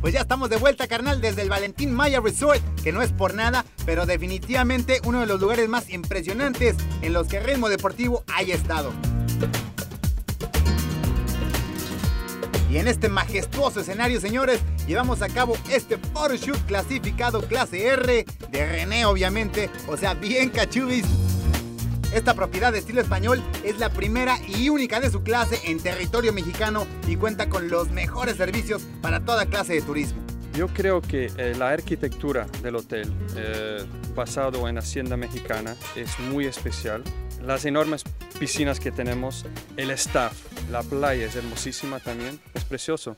Pues ya estamos de vuelta, carnal, desde el Valentín Maya Resort, que no es por nada, pero definitivamente uno de los lugares más impresionantes en los que Ritmo Deportivo haya estado. Y en este majestuoso escenario, señores, llevamos a cabo este photoshoot clasificado clase R de René, obviamente, o sea, bien cachubis. Esta propiedad de estilo español es la primera y única de su clase en territorio mexicano y cuenta con los mejores servicios para toda clase de turismo. Yo creo que la arquitectura del hotel, basado en Hacienda Mexicana, es muy especial. Las enormes piscinas que tenemos, el staff, la playa es hermosísima también, es precioso.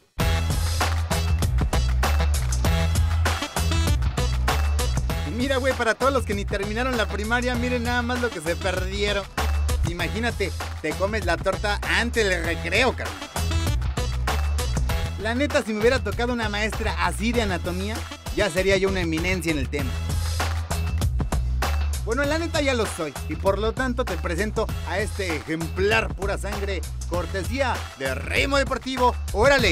Mira, güey, para todos los que ni terminaron la primaria, miren nada más lo que se perdieron. Imagínate, te comes la torta antes del recreo, cabrón. La neta, si me hubiera tocado una maestra así de anatomía, ya sería yo una eminencia en el tema. Bueno, la neta ya lo soy, y por lo tanto te presento a este ejemplar pura sangre, cortesía de Ritmo Deportivo. ¡Órale!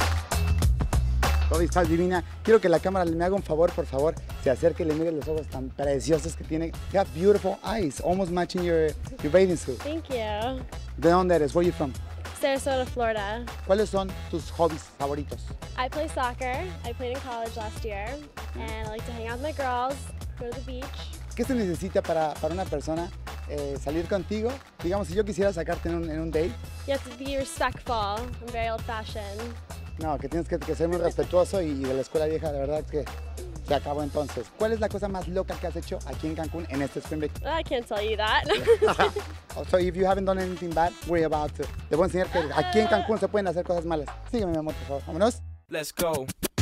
Toda estás divina. Quiero que la cámara me haga un favor, por favor. Se acerque y le mire los ojos tan preciosos que tiene. You have beautiful eyes, almost matching your bathing suit. Thank you. ¿De dónde eres? Where are you from? Sarasota, Florida. ¿Cuáles son tus hobbies favoritos? I play soccer. I played in college last year. And I like to hang out with my girls, go to the beach. ¿Qué se necesita para una persona salir contigo? Digamos, si yo quisiera sacarte en un date. You have to be respectful. I'm very old-fashioned. No, que tienes que ser muy respetuoso y de la escuela vieja, de verdad que se acabó entonces. ¿Cuál es la cosa más loca que has hecho aquí en Cancún en este Spring Break? I can't tell you that. So if you haven't done anything bad, we're about to. Te voy a enseñar que aquí en Cancún se pueden hacer cosas malas. Sígueme, mi amor, por favor. Vámonos. Let's go.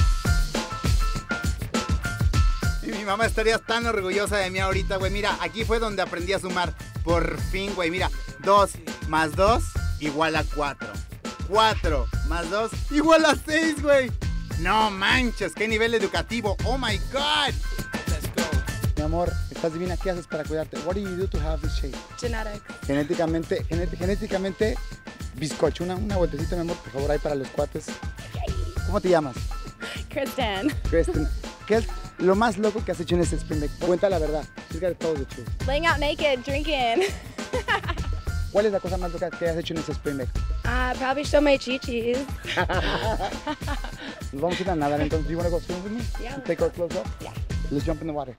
Y mi mamá estaría tan orgullosa de mí ahorita, güey. Mira, aquí fue donde aprendí a sumar. Por fin, güey. Mira, 2 más 2 igual a 4. 4 más 2 igual a 6, güey. No manches, qué nivel educativo. Oh my God. Let's go. Mi amor, estás divina. ¿Qué haces para cuidarte? What do you do to have this shape? Genetics. Genéticamente, bizcocho. Una vueltecita, mi amor, por favor, ahí para los cuates. ¿Cómo te llamas? Kristen. Kristen. ¿Qué es lo más loco que has hecho en este Spring Break? Cuenta la verdad. You gotta tell the truth. Laying out naked, drinking. ¿Cuál es la cosa más loca que has hecho en este Spring Break? Probably show my chichis. Nos vamos a ir a nadar, entonces. Do you want to go swim with me? Yeah. Take our clothes off? Yeah. Let's jump in the water.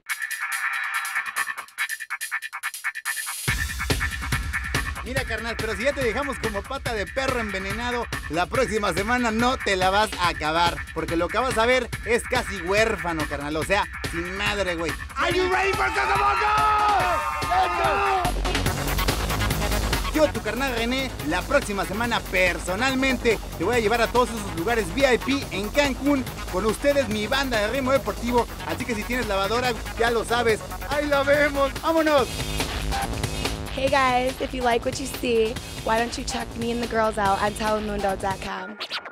Mira, carnal, pero si ya te dejamos como pata de perro envenenado, la próxima semana no te la vas a acabar. Porque lo que vas a ver es casi huérfano, carnal. O sea, sin madre, güey. Are you ready for Casamongo? Let's go. Yo, tu carnal René, la próxima semana personalmente te voy a llevar a todos esos lugares VIP en Cancún. Con ustedes, mi banda de Ritmo Deportivo. Así que si tienes lavadora, ya lo sabes. ¡Ahí la vemos! ¡Vámonos! Hey guys, if you like what you see, why don't you check me and the girls out on telemundo.com.